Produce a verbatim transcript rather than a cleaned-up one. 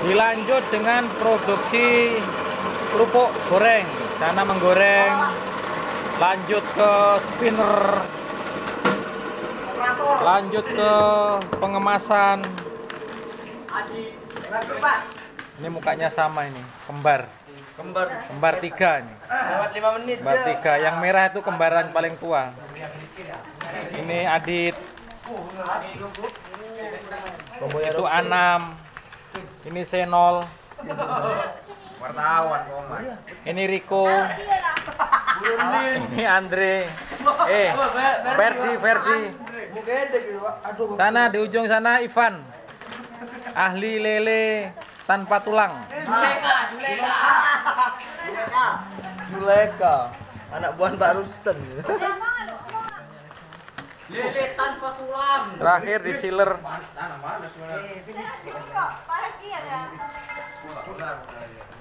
Dilanjut dengan produksi kerupuk goreng. Sana menggoreng, lanjut ke spinner, lanjut ke pengemasan. Ini mukanya sama ini, kembar. Kembar. Kembar tiga ini. Lewat lima menit. Kembar tiga. Yang merah itu kembaran paling tua. Ini Adit. Itu Anam. Ini Senol. Wartawan, Komar. Ini Riko. Ini Andre. Eh, Ferdi, Ferdi. Sana di ujung sana Ivan. Ahli lele tanpa tulang. Juleka, Juleka. Juleka. Anak buah Pak Rustem. Lele tanpa tulang. Terakhir di sealer. Panas sih ada.